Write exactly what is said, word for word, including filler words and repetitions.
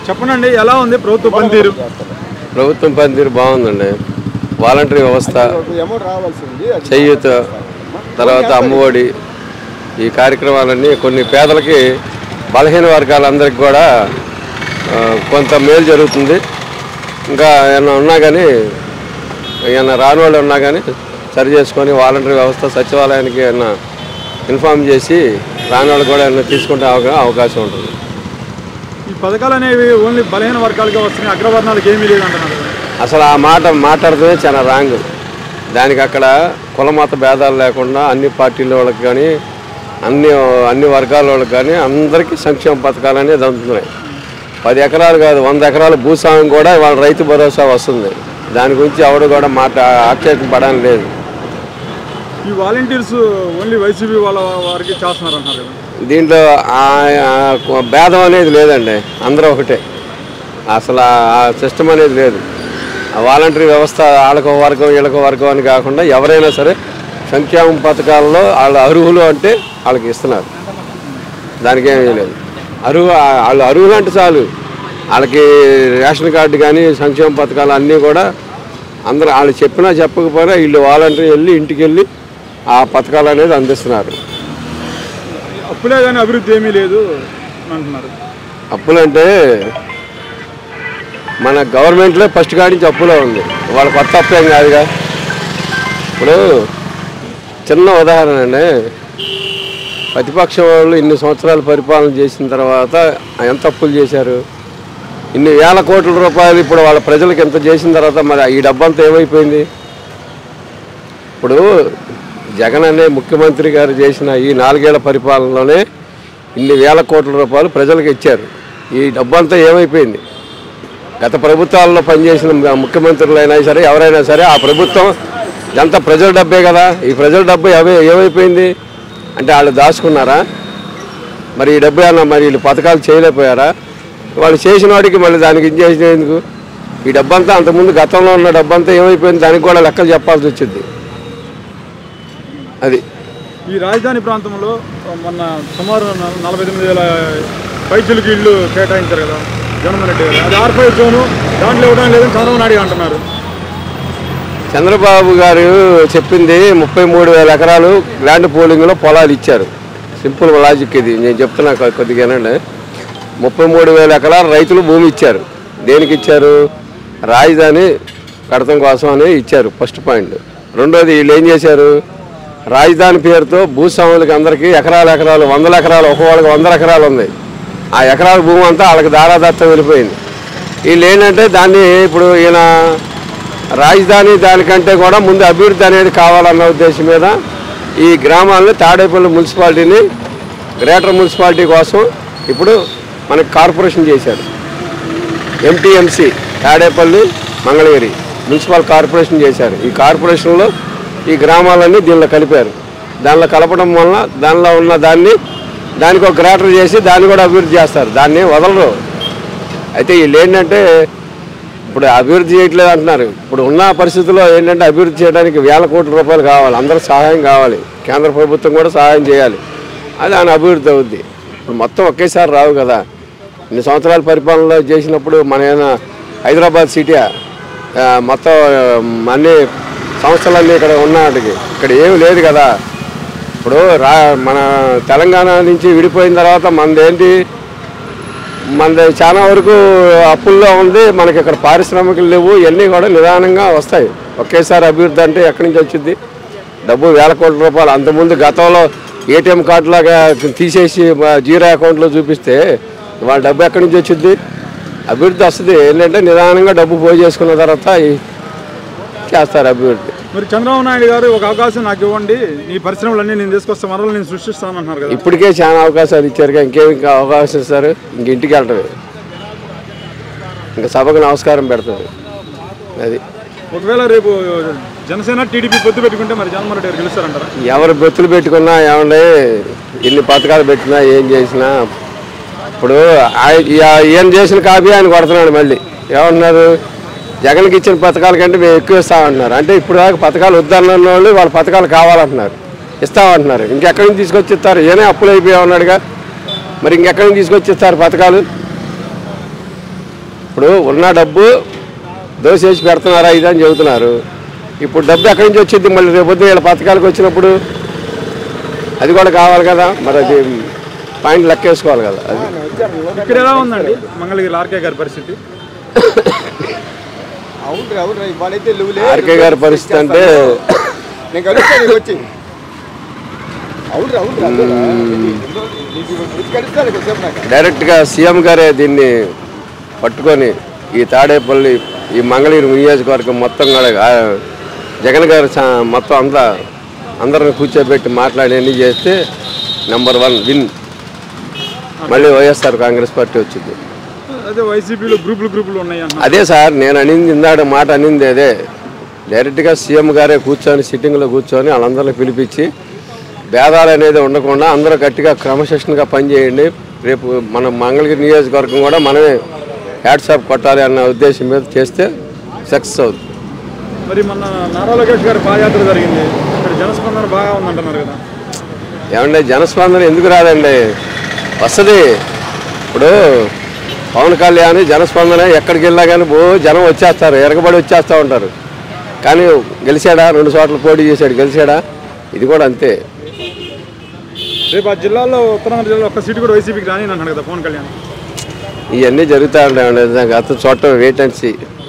చెప్పండి ఎలా ఉంది ప్రభుత్వ పనితీరు? ప్రభుత్వం పనితీరు బాగుందండి. వాలంటరీ వ్యవస్థ, చేయూత, తర్వాత అమ్మఒడి, ఈ కార్యక్రమాలన్నీ కొన్ని పేదలకి, బలహీన వర్గాలందరికీ కూడా కొంత మేలు జరుగుతుంది. ఇంకా ఏమన్నా ఉన్నా కానీ, ఏమన్నా రాని వాళ్ళు ఉన్నా కానీ సరి చేసుకొని వాలంటరీ వ్యవస్థ సచివాలయానికి ఏమన్నా ఇన్ఫార్మ్ చేసి రాని వాళ్ళు కూడా ఏమన్నా తీసుకుంటే అవకాశం ఉంటుంది. ఈ పథకాలు అనేవి ఓన్లీ బలహీన వర్గాలుగా వస్తున్నాయి, అగ్రవర్ణాలకు ఏమీ లేదంటున్నారు. అసలు ఆ మాట మాట్లాడితే చాలా రాంగ్. దానికి అక్కడ కులమత భేదాలు లేకుండా అన్ని పార్టీల వాళ్ళకి కానీ, అన్ని అన్ని వర్గాల వాళ్ళకి కానీ అందరికీ సంక్షేమ పథకాలు అనేది అందుతున్నాయి. పది ఎకరాలు కాదు, వంద ఎకరాల భూస్వామ్యం కూడా వాళ్ళ రైతు భరోసా వస్తుంది. దాని గురించి ఎవడు కూడా మాట ఆక్షేపం పడడం లేదు. ఈ వాలంటీర్స్ ఓన్లీ వైసీపీ వాళ్ళ వారికి చేస్తున్నారు అంటున్నారు కదా, దీంట్లో భేదం అనేది లేదండి, అందరూ ఒకటే. అసలు ఆ సిస్టమ్ అనేది లేదు. ఆ వాలంటరీ వ్యవస్థ వాళ్ళకో వర్గం వీళ్ళకో వర్గం అని కాకుండా ఎవరైనా సరే సంక్షేమ పథకాల్లో వాళ్ళు అర్హులు అంటే వాళ్ళకి ఇస్తున్నారు. దానికి ఏమీ లేదు. అర్హు వాళ్ళు అర్హులు అంటే చాలు, వాళ్ళకి రేషన్ కార్డు కానీ సంక్షేమ పథకాలు అన్నీ కూడా అందరూ వాళ్ళు చెప్పినా చెప్పకపోయినా వీళ్ళు వాలంటరీ వెళ్ళి ఇంటికి వెళ్ళి ఆ పథకాలు అనేది అందిస్తున్నారు. అప్పులే కానీ అభివృద్ధి ఏమీ లేదు అంటున్నారు. అప్పులంటే మన గవర్నమెంట్లో ఫస్ట్ కాడి నుంచి అప్పులో ఉంది, వాళ్ళ కొత్త అప్పేం కాదుగా. ఇప్పుడు చిన్న ఉదాహరణ అండి, ప్రతిపక్షం వాళ్ళు ఇన్ని సంవత్సరాలు పరిపాలన చేసిన తర్వాత ఎంత అప్పులు చేశారు? ఇన్ని వేల కోట్ల రూపాయలు ఇప్పుడు వాళ్ళ ప్రజలకు ఎంత చేసిన తర్వాత మరి ఈ డబ్బంతా ఏమైపోయింది? ఇప్పుడు జగన్ అనే ముఖ్యమంత్రి గారు చేసిన ఈ నాలుగేళ్ల పరిపాలనలోనే ఇన్ని వేల కోట్ల రూపాయలు ప్రజలకు ఇచ్చారు. ఈ డబ్బంతా ఏమైపోయింది? గత ప్రభుత్వాల్లో పనిచేసిన ముఖ్యమంత్రులు అయినా సరే ఎవరైనా సరే ఆ ప్రభుత్వం ఎంత ప్రజల డబ్బే కదా, ఈ ప్రజల డబ్బు ఏమై ఏమైపోయింది అంటే వాళ్ళు దాచుకున్నారా? మరి ఈ డబ్బు ఏమన్నా మరి వీళ్ళు పథకాలు చేయలేకపోయారా? వాళ్ళు చేసిన వాడికి మళ్ళీ దానికి ఇది చేసినందుకు ఈ డబ్బంతా అంతకుముందు గతంలో ఉన్న డబ్బంతా ఏమైపోయింది దానికి కూడా లెక్కలు చెప్పాల్సి వచ్చింది. అది ఈ రాజధాని ప్రాంతంలో మొన్న సుమారు నలభై తొమ్మిది వేల పైచులకి ఇళ్ళు కేటాయించారు కదా జగన్మోహన్ రెడ్డి గారు, అది ఆర్ఫై జోను, దాంట్లో ఇవ్వడం లేదని చంద్రబాబు నాయుడు అంటున్నారు. చంద్రబాబు గారు చెప్పింది ముప్పై మూడు వేల ఎకరాలు ల్యాండ్ పోలింగ్లో పొలాలు ఇచ్చారు. సింపుల్ లాజిక్ ఇది, నేను చెప్తున్నా కొద్దిగానండి. ముప్పై మూడు వేల ఎకరాలు రైతులు భూమి ఇచ్చారు. దేనికి ఇచ్చారు? రాజధాని కడతం కోసం అని ఇచ్చారు, ఫస్ట్ పాయింట్. రెండోది వీళ్ళు ఏం చేశారు? రాజధాని పేరుతో భూస్వాములకి అందరికీ ఎకరాలు ఎకరాలు వందల ఎకరాలు, ఒక వాళ్ళకి వందల ఎకరాలు ఉంది. ఆ ఎకరాల భూమి అంతా వాళ్ళకి దారాదత్తం వెళ్ళిపోయింది. వీళ్ళు ఏంటంటే దాన్ని ఇప్పుడు ఈయన రాజధాని దానికంటే కూడా ముందు అభివృద్ధి అనేది కావాలన్న ఉద్దేశం మీద ఈ గ్రామాలను తాడేపల్లి మున్సిపాలిటీని గ్రేటర్ మున్సిపాలిటీ కోసం ఇప్పుడు మనకి కార్పొరేషన్ చేశారు. MTMC Tadepalli Mangalagiri municipal corporation చేశారు. ఈ కార్పొరేషన్లో ఈ గ్రామాలన్నీ దీనిలో కలిపారు. దానిలో కలపడం వల్ల దానిలో ఉన్న దాన్ని దానికి ఒక గ్రేటర్ చేసి దాన్ని కూడా అభివృద్ధి చేస్తారు, దాన్ని వదలరు. అయితే వీళ్ళు ఏంటంటే ఇప్పుడు అభివృద్ధి చేయట్లేదు అంటున్నారు. ఇప్పుడు ఉన్న పరిస్థితుల్లో ఏంటంటే అభివృద్ధి చేయడానికి వేల కోట్ల రూపాయలు కావాలి, అందరూ సహాయం కావాలి, కేంద్ర ప్రభుత్వం కూడా సహాయం చేయాలి, అది దాని అభివృద్ధి అవుద్ది. ఇప్పుడు మొత్తం ఒకేసారి రావు కదా. ఇన్ని సంవత్సరాల పరిపాలనలో చేసినప్పుడు మన ఏమైనా హైదరాబాద్ సిటీ మొత్తం అన్ని సంస్థలన్నీ ఇక్కడ ఉన్నటికి ఇక్కడ ఏమి లేదు కదా. ఇప్పుడు రా మన తెలంగాణ నుంచి విడిపోయిన తర్వాత మనదేంటి, మనది చాలా వరకు అప్పుల్లో ఉంది. మనకి ఇక్కడ పారిశ్రామికలు లేవు, ఇవన్నీ కూడా నిదానంగా వస్తాయి. ఒకేసారి అభివృద్ధి అంటే ఎక్కడి నుంచి వచ్చింది? డబ్బు వేల కోట్ల రూపాయలు. అంతకుముందు గతంలో ఏటీఎం కార్డులాగా తీసేసి జీరో అకౌంట్లో చూపిస్తే వాళ్ళ డబ్బు ఎక్కడి నుంచి వచ్చింది? అభివృద్ధి వస్తుంది ఏంటంటే నిదానంగా డబ్బు పోయి చేసుకున్న తర్వాత చేస్తారు అభివృద్ధి. మరి చంద్రబాబు నాయుడు గారు ఒక అవకాశం నాకు ఇవ్వండి, ఈ పరిశ్రమలన్నీ నేను తీసుకొస్తా, మరలు నేను సృష్టిస్తానన్నారు కదా. ఇప్పటికే చాలా అవకాశాలు ఇచ్చారుగా, ఇంకేమి ఇంకా అవకాశం ఇస్తారు? ఇంక ఇంటికి వెళ్ళటమే, ఇంకా సభకు నమస్కారం పెడుతుంది. అది ఒకవేళ రేపు జనసేన టీడీపీ పొత్తు పెట్టుకుంటే మరి జగన్మోహన్ రెడ్డి గారు గెలుస్తారంటారా? ఎవరు బొత్తులు పెట్టుకున్నా ఏమండి, ఎన్ని పథకాలు పెట్టినా ఏం చేసినా ఇప్పుడు ఏం చేసిన కాపీ ఆయన కొడుతున్నాడు. మళ్ళీ ఏమంటున్నారు? జగన్కి ఇచ్చిన పథకాల కంటే మేము ఎక్కువ ఇస్తామంటున్నారు. అంటే ఇప్పుడు దాకా పథకాలు వద్దన్న వాళ్ళు వాళ్ళ పథకాలు కావాలంటున్నారు, ఇస్తామంటున్నారు. ఇంకెక్కడి నుంచి తీసుకొచ్చి ఇస్తారు? ఏనే అప్పులు అయిపోయా ఉన్నాడుగా, మరి ఇంకెక్కడి నుంచి తీసుకొచ్చి ఇస్తారు పథకాలు? ఇప్పుడు ఉన్న డబ్బు దోసేసి పెడుతున్నారా ఇది అని చెబుతున్నారు. ఇప్పుడు డబ్బు ఎక్కడి నుంచి వచ్చింది మళ్ళీ రేపొద్దు వీళ్ళ పథకాలకు వచ్చినప్పుడు అది కూడా కావాలి కదా, మరి అది పాయింట్ లెక్కేసుకోవాలి కదా. అది ఇక్కడ ఎలా ఉందండి మంగళగిరి ఆర్కే గారి పరిస్థితి? ఆర్కే గారి పరిస్థితి అంటే డైరెక్ట్గా సీఎం గారే దీన్ని పట్టుకొని ఈ తాడేపల్లి ఈ మంగళగిరి నియోజకవర్గం మొత్తం కూడా జగన్ గారు మొత్తం అంతా అందరిని కూర్చోబెట్టి మాట్లాడి అన్నీ చేస్తే నెంబర్ వన్ విన్ మళ్ళీ వైఎస్ఆర్ కాంగ్రెస్ పార్టీ వచ్చింది. అదే వైసీపీలో గ్రూపులు గ్రూపులు ఉన్నాయి. అదే సార్ నేను అనింది ఇందాక మాట అనింది అదే. డైరెక్ట్గా సీఎం గారే కూర్చొని సిట్టింగ్లో కూర్చొని వాళ్ళందరినీ పిలిపించి భేదాలు అనేది ఉండకుండా అందరూ గట్టిగా క్రమశిక్షణగా పనిచేయండి, రేపు మన మంగళగిరి నియోజకవర్గం కూడా మనమే హ్యాట్సాప్ కొట్టాలి అన్న ఉద్దేశం మీద చేస్తే సక్సెస్ అవుతుంది. మరి మన నారా లోకేష్ గారి పాదయాత్ర జరిగింది, ఇక్కడ జనస్పందన బాగా ఉందంటున్నారు కదా. ఏమంటే జనస్పందన ఎందుకు రాదండి, వస్తుంది. ఇప్పుడు పవన్ కళ్యాణ్ జనస్పందన ఎక్కడికి వెళ్ళా కానీ ఓ జనం వచ్చేస్తారు, ఎరగబడి వచ్చేస్తూ ఉంటారు. కానీ గెలిచాడా? రెండు చోట్ల పోటీ చేశాడు, గెలిచాడా? ఇది కూడా అంతే. రేపు ఆ జిల్లాలో ఉత్తరాంధ్ర జిల్లాలో ఒక్క సీటు కూడా వైసీపీకి రాని అన్నాడు కదా పవన్ కళ్యాణ్. ఇవన్నీ జరుగుతూ ఉంటాయండి, గత చోట వెయిట్ అండ్ సీ.